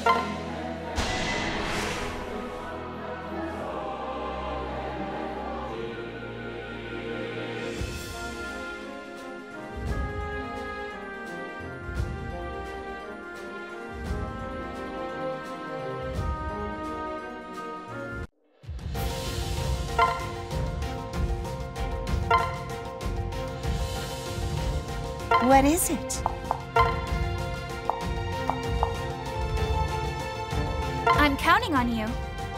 What is it? I'm counting on you.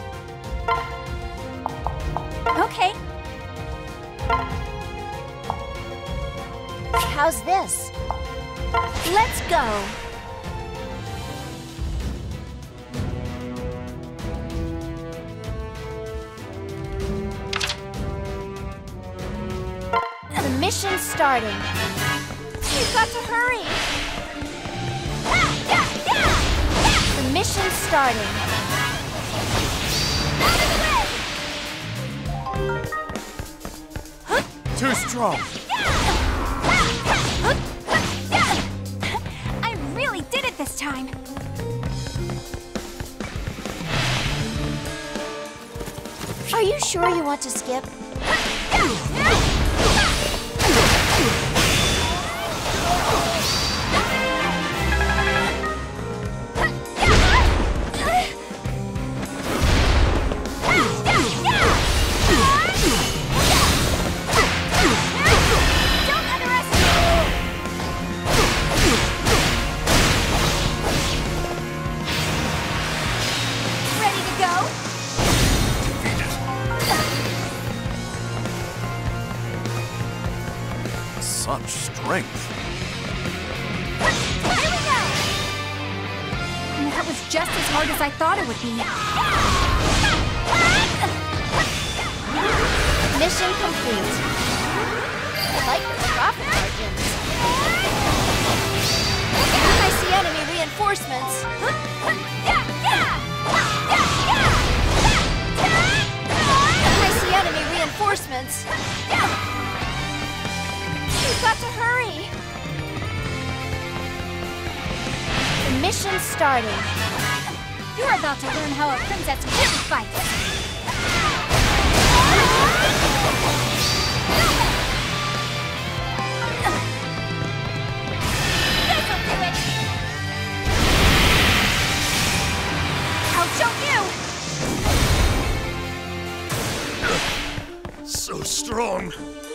Okay. How's this? Let's go. The mission's starting. You've got to hurry! The mission's starting. Too strong! I really did it this time! Are you sure you want to skip? Such strength. Here we go! That was just as hard as I thought it would be. Mission complete. I like the profit margins. I see enemy reinforcements. I see enemy reinforcements. You've got to hurry! The mission's starting. You're about to learn how a princess really fights! This'll do it! I'll show you! So strong.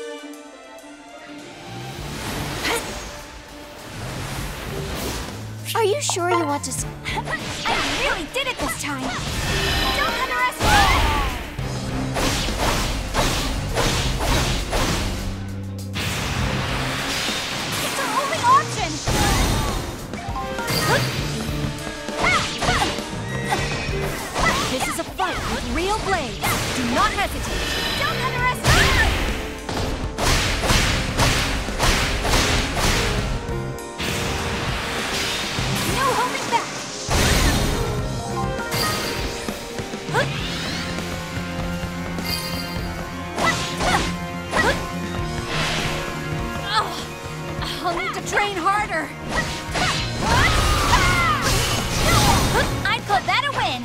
Are you sure you want to... I really did it this time! Don't underestimate! It's our only option! This is a fight with real blades. Do not hesitate. Don't underestimate! No holding back! I'll need to train harder. I'd call that a win.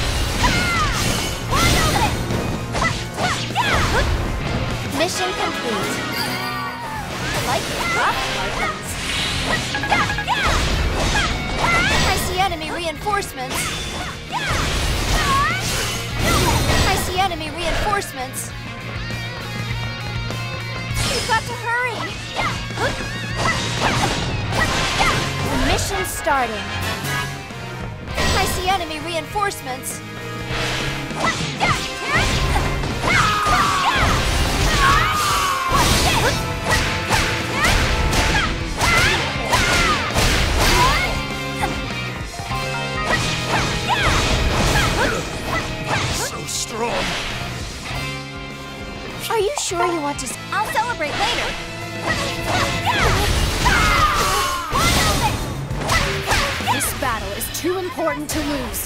Mission complete. I like the profit margins. I see enemy reinforcements. I see enemy reinforcements. You've got to hurry. The mission's starting. I see enemy reinforcements. So strong. Are you sure you want to... I'll celebrate later. This battle is too important to lose.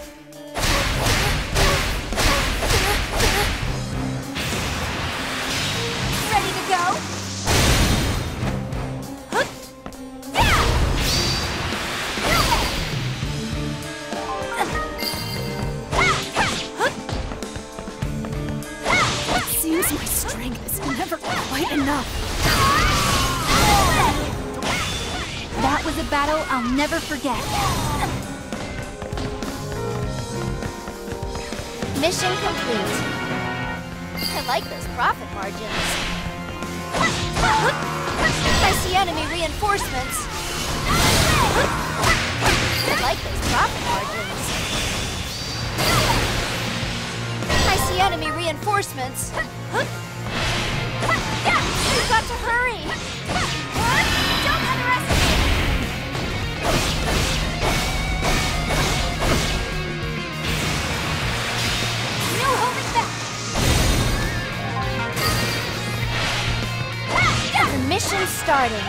Ready to go? Enough! That was a battle I'll never forget. Mission complete. I like those profit margins. I see enemy reinforcements. I like those profit margins. I see enemy reinforcements. You've got to hurry! Don't underestimate! No holding back! The mission's starting.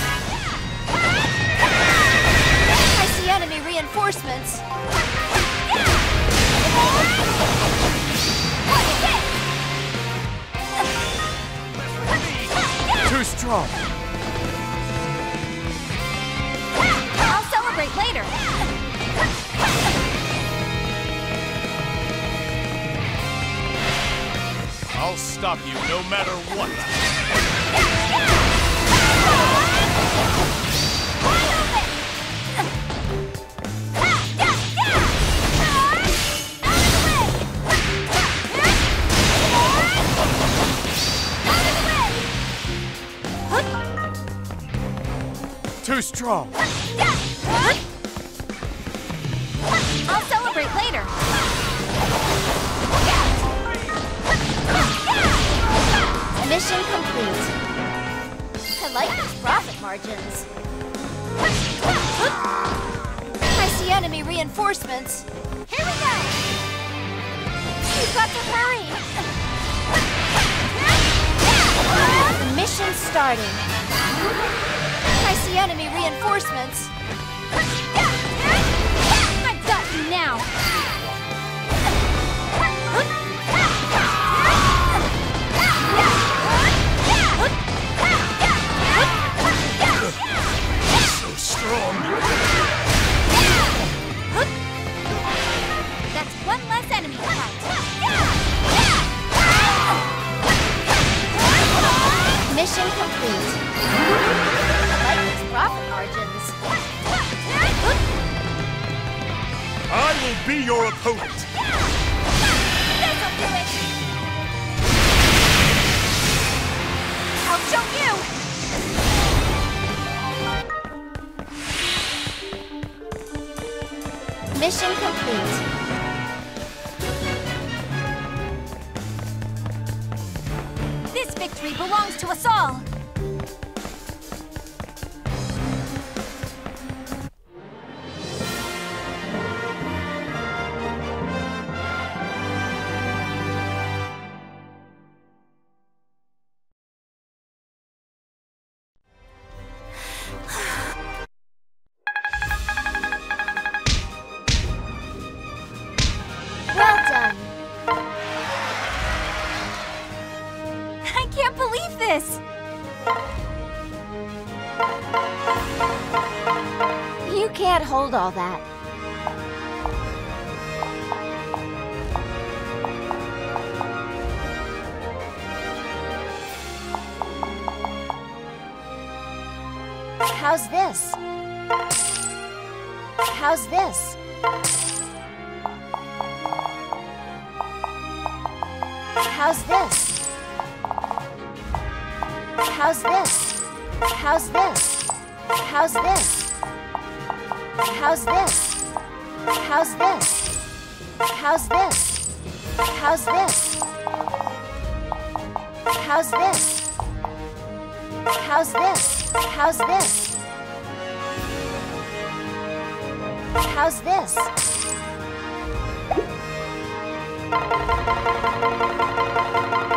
I see enemy reinforcements. Too strong. I'll celebrate later. I'll stop you no matter what. Too strong. I'll celebrate later. Mission complete. I like those profit margins. I see enemy reinforcements. Here we go! You've got to hurry! The mission's starting. I see enemy reinforcements. I've got you now. So strong. That's one less enemy to fight. Mission complete. I like those profit margins. I will be your opponent. This'll do it. I'll show you. Mission complete. This victory belongs to us all. Well done. I can't believe this. You can't hold all that. How's this? How's this? How's this? How's this? How's this? How's this? How's this? How's this? How's this? How's this? How's this? How's this? How's this? How's this?